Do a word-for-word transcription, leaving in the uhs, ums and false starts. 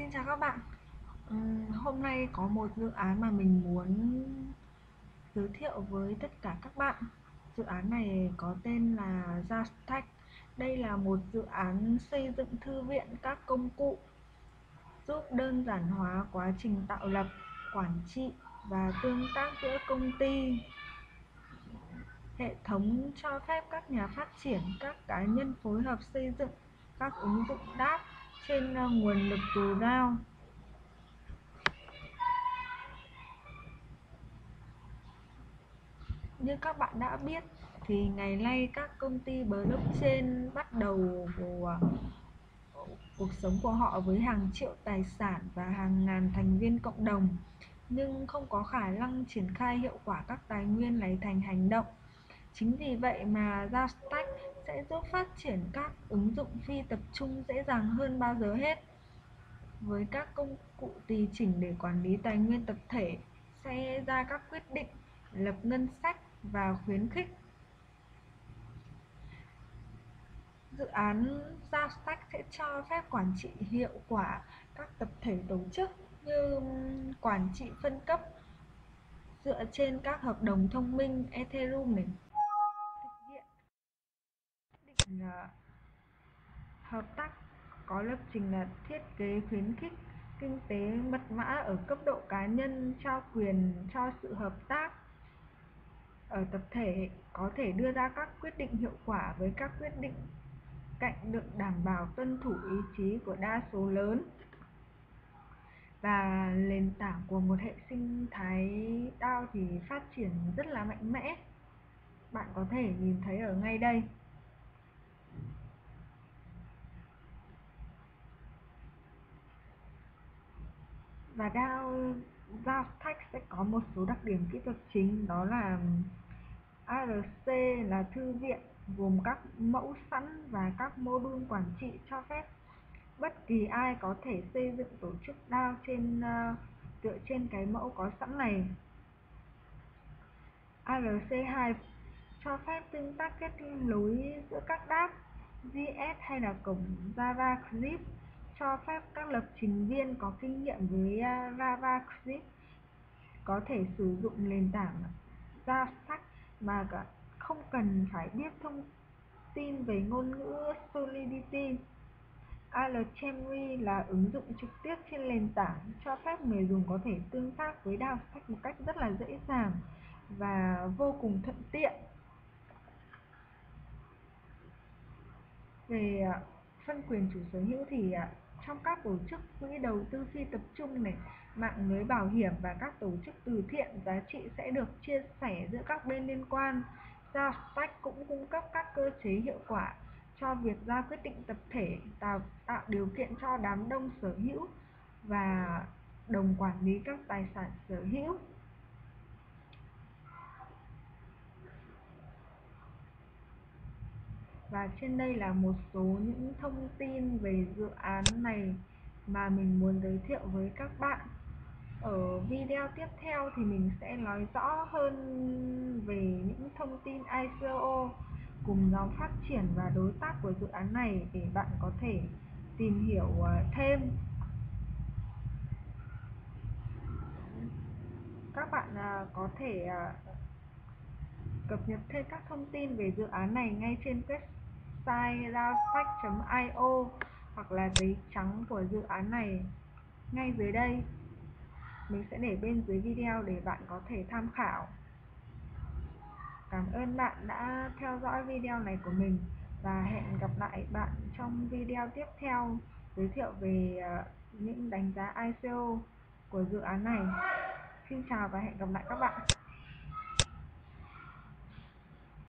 Xin chào các bạn. Ừm, hôm nay có một dự án mà mình muốn giới thiệu với tất cả các bạn. Dự án này có tên là Jamstack. Đây là một dự án xây dựng thư viện các công cụ giúp đơn giản hóa quá trình tạo lập, quản trị và tương tác giữa công ty. Hệ thống cho phép các nhà phát triển, các cá nhân phối hợp xây dựng các ứng dụng đáp trên uh, nguồn lực dồi dào. Như các bạn đã biết thì ngày nay các công ty blockchain bắt đầu vào cuộc sống của họ với hàng triệu tài sản và hàng ngàn thành viên cộng đồng, nhưng không có khả năng triển khai hiệu quả các tài nguyên này thành hành động. Chính vì vậy mà Jamstack sẽ giúp phát triển các ứng dụng phi tập trung dễ dàng hơn bao giờ hết. Với các công cụ tùy chỉnh để quản lý tài nguyên tập thể, sẽ ra các quyết định, lập ngân sách và khuyến khích. Dự án Jamstack sẽ cho phép quản trị hiệu quả các tập thể tổ chức như quản trị phân cấp dựa trên các hợp đồng thông minh Ethereum này, thực hiện định uh, hợp tác có lập trình là thiết kế khuyến khích kinh tế mật mã ở cấp độ cá nhân, trao quyền cho sự hợp tác ở tập thể, có thể đưa ra các quyết định hiệu quả với các quyết định cạnh được đảm bảo tuân thủ ý chí của đa số lớn, và nền tảng của một hệ sinh thái đao thì phát triển rất là mạnh mẽ. Bạn có thể nhìn thấy ở ngay đây. Và đao Jamstack sẽ có một số đặc điểm kỹ thuật chính, đó là a rờ xê là thư viện gồm các mẫu sẵn và các module quản trị cho phép bất kỳ ai có thể xây dựng tổ chức đao trên uh, dựa trên cái mẫu có sẵn này. a rờ xê hai cho phép tương tác kết nối giữa các đáp giê ét hay là cổng JavaScript, cho phép các lập trình viên có kinh nghiệm với uh, JavaScript có thể sử dụng nền tảng Jamstack mà không cần phải biết thông tin về ngôn ngữ Solidity. Alchemy là ứng dụng trực tiếp trên nền tảng, cho phép người dùng có thể tương tác với Jamstack một cách rất là dễ dàng và vô cùng thuận tiện. Về phân quyền chủ sở hữu thì trong các tổ chức quỹ đầu tư phi tập trung này, mạng lưới bảo hiểm và các tổ chức từ thiện, giá trị sẽ được chia sẻ giữa các bên liên quan. Jamstack cũng cung cấp các cơ chế hiệu quả cho việc ra quyết định tập thể, tạo, tạo điều kiện cho đám đông sở hữu và đồng quản lý các tài sản sở hữu. Và trên đây là một số những thông tin về dự án này mà mình muốn giới thiệu với các bạn. Ở video tiếp theo thì mình sẽ nói rõ hơn về những thông tin i xê o cùng nhóm phát triển và đối tác của dự án này để bạn có thể tìm hiểu thêm. Các bạn có thể cập nhật thêm các thông tin về dự án này ngay trên website jamstack chấm i o hoặc là giấy trắng của dự án này ngay dưới đây. Mình sẽ để bên dưới video để bạn có thể tham khảo. Cảm ơn bạn đã theo dõi video này của mình và hẹn gặp lại bạn trong video tiếp theo giới thiệu về những đánh giá i xê o của dự án này. Xin chào và hẹn gặp lại các bạn.